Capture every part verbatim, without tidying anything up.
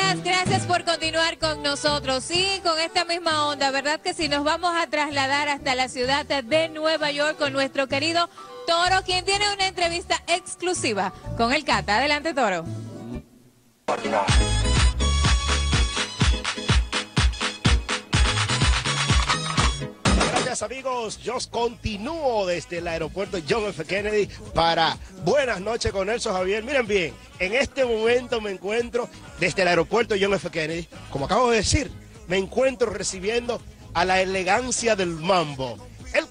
Gracias, gracias por continuar con nosotros. Sí, con esta misma onda, ¿verdad que sí? Nos vamos a trasladar hasta la ciudad de Nueva York con nuestro querido Toro, quien tiene una entrevista exclusiva con el Cata. Adelante, Toro. Gracias, amigos. Yo continúo desde el aeropuerto John F. Kennedy para Buenas noches con Nelson Javier. Miren bien, en este momento me encuentro desde el aeropuerto John F. Kennedy. Como acabo de decir, me encuentro recibiendo a la elegancia del mambo, el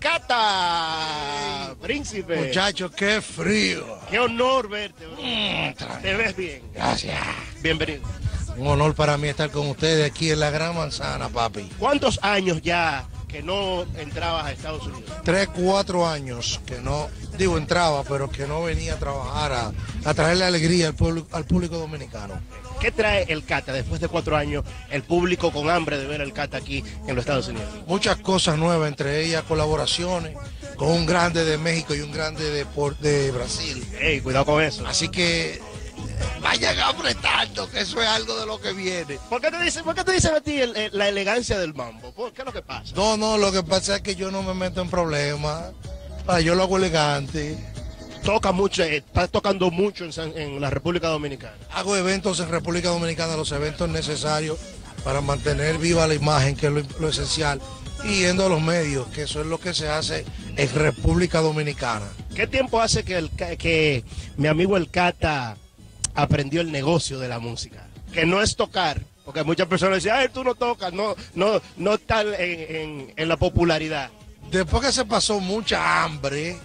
Cata, hey, príncipe. Muchachos, qué frío. Qué honor verte. Mm, te ves bien. Gracias. Bienvenido. Un honor para mí estar con ustedes aquí en la Gran Manzana, papi. ¿Cuántos años ya que no entrabas a Estados Unidos? Tres, cuatro años que no, digo entraba, pero que no venía a trabajar a, a traerle alegría al público, al público dominicano. ¿Qué trae el Cata después de cuatro años, el público con hambre de ver al Cata aquí en los Estados Unidos? Muchas cosas nuevas, entre ellas colaboraciones con un grande de México y un grande de, de Brasil. Ey, cuidado con eso. Así que vayan apretando, que eso es algo de lo que viene. ¿Por qué te dicen, por qué te dicen a ti el, el, la elegancia del mambo? ¿Qué es lo que pasa? No, no, lo que pasa es que yo no me meto en problemas. Ah, yo lo hago elegante. Toca mucho, eh, estás tocando mucho en, San, en la República Dominicana. Hago eventos en República Dominicana, los eventos necesarios para mantener viva la imagen, que es lo, lo esencial, y yendo a los medios, que eso es lo que se hace en República Dominicana. ¿Qué tiempo hace que, el, que mi amigo el Cata aprendió el negocio de la música? Que no es tocar, porque muchas personas dicen, ay, tú no tocas, no, no, no estás en, en, en la popularidad. Después que se pasó mucha hambre,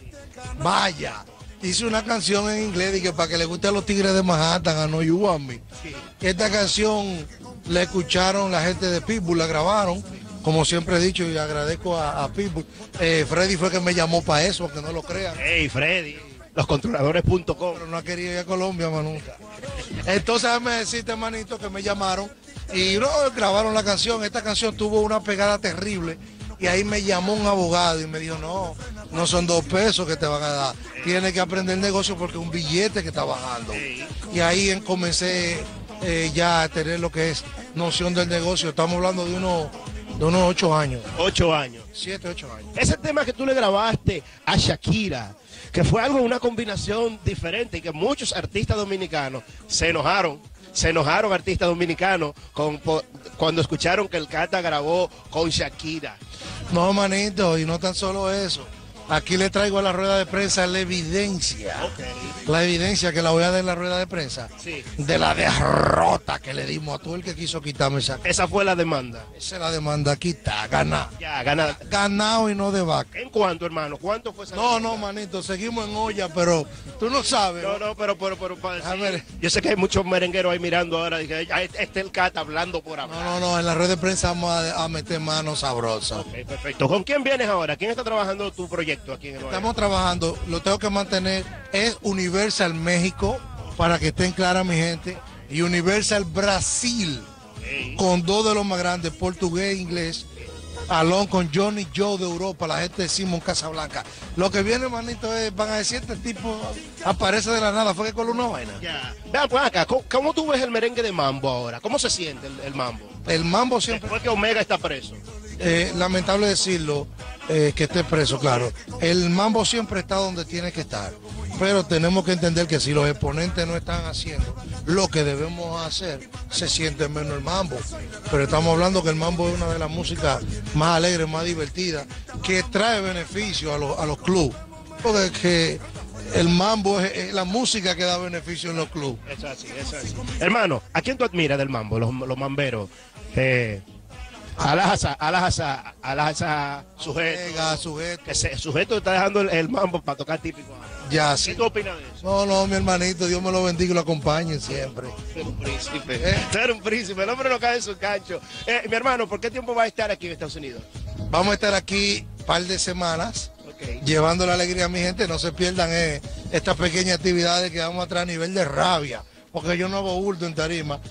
vaya, hice una canción en inglés y que para que le guste a los Tigres de Manhattan, a No You Want Me. Sí. Esta canción la escucharon la gente de Pitbull, la grabaron, como siempre he dicho, y agradezco a, a Pitbull. Eh, Freddy fue que me llamó para eso, aunque no lo crean. Hey, Freddy. los controladores punto com. Pero no ha querido ir a Colombia, Manu. Entonces, déjame decirte, manito, que me llamaron y no, grabaron la canción. Esta canción tuvo una pegada terrible y ahí me llamó un abogado y me dijo, no, no son dos pesos que te van a dar. Tienes que aprender el negocio porque es un billete que está bajando. Y ahí comencé eh, ya a tener lo que es noción del negocio. Estamos hablando de unos, de unos ocho años. Ocho años. Siete, ocho años. Ese tema que tú le grabaste a Shakira, que fue algo, una combinación diferente y que muchos artistas dominicanos se enojaron, se enojaron artistas dominicanos con, por, cuando escucharon que el Cata grabó con Shakira. No, manito, y no tan solo eso. Aquí le traigo a la rueda de prensa la evidencia. Okay. La evidencia que la voy a dar en la rueda de prensa. Sí. De la derrota que le dimos a todo el que quiso quitarme esa. Esa fue la demanda. Esa es la demanda, quita, ganar. Ya, ganar. Ganado y no de vaca. ¿En cuánto, hermano? ¿Cuánto fue esa No, demanda? no, manito, seguimos en olla, pero tú no sabes. No, no, pero, pero, pero, para a ver. Yo sé que hay muchos merengueros ahí mirando ahora. Dije, este es el Cata hablando por hablar. No, no, no, en la rueda de prensa vamos a, a meter manos sabrosas. Ok, perfecto. ¿Con quién vienes ahora? ¿Quién está trabajando tu proyecto aquí en el Estamos trabajando, lo tengo que mantener, es Universal México, para que estén claras mi gente, y Universal Brasil, hey, con dos de los más grandes, portugués e inglés, alón con Johnny Joe de Europa, la gente de Simón Casablanca. Lo que viene, manito, es, van a decir, este tipo aparece de la nada, fue que con una vaina. Ya. Vean, pues acá, ¿cómo, ¿cómo tú ves el merengue de mambo ahora? ¿Cómo se siente el, el mambo? El mambo siempre... Después que Omega está preso. Eh, lamentable decirlo, eh, que esté preso, claro. El mambo siempre está donde tiene que estar, pero tenemos que entender que si los exponentes no están haciendo lo que debemos hacer, se siente menos el mambo. Pero estamos hablando que el mambo es una de las músicas más alegres, más divertidas, que trae beneficio a, los, a los clubes, porque que el mambo es, es la música que da beneficio en los clubes. Es así, es así. Hermano, ¿a quién tú admiras del mambo, los, los mamberos? Eh... Alajaza, Alajaza, Alajaza, sujeto. Venga, sujeto. Que se, sujeto está dejando el, el mambo para tocar típico. Ya, ¿Qué sí. tú opinas de eso? No, no, mi hermanito, Dios me lo bendiga y lo acompañe siempre. Tú eres un príncipe. ¿Eh? Tú eres un príncipe, el hombre no cae en su cancho. Eh, mi hermano, ¿por qué tiempo va a estar aquí en Estados Unidos? Vamos a estar aquí un par de semanas, okay, llevando la alegría a mi gente. No se pierdan eh, estas pequeñas actividades que vamos a traer a nivel de rabia, porque yo no hago bulto en tarima.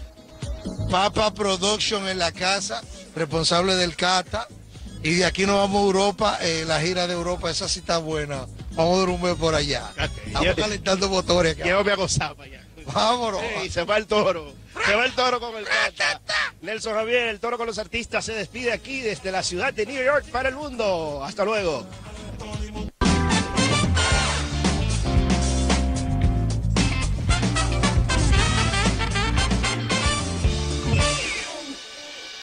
Papa Production en la casa, responsable del Cata, y de aquí nos vamos a Europa, eh, la gira de Europa, esa sí está buena. Vamos a dar un mes por allá. Okay. Estamos calentando motores acá. Llévame a gozar para allá. Vámonos. Hey, se va el Toro. Se va el toro con el cata. Nelson Javier, el toro con los artistas, se despide aquí desde la ciudad de New York para el mundo. Hasta luego.